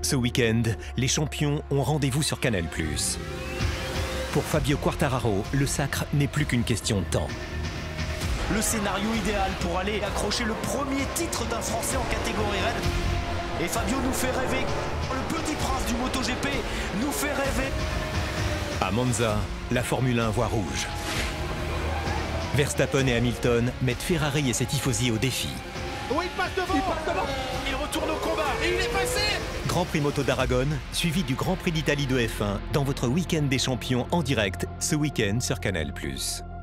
Ce week-end, les champions ont rendez-vous sur Canal+. Pour Fabio Quartararo, le sacre n'est plus qu'une question de temps. Le scénario idéal pour aller accrocher le premier titre d'un Français en catégorie raid. Et Fabio nous fait rêver. Le petit prince du MotoGP nous fait rêver. À Monza, la Formule 1 voit rouge. Verstappen et Hamilton mettent Ferrari et ses tifosi au défi. Oh, il passe devant. Il retourne au combat et il est passé. Grand Prix Moto d'Aragon, suivi du Grand Prix d'Italie de F1 dans votre week-end des champions en direct ce week-end sur Canal+.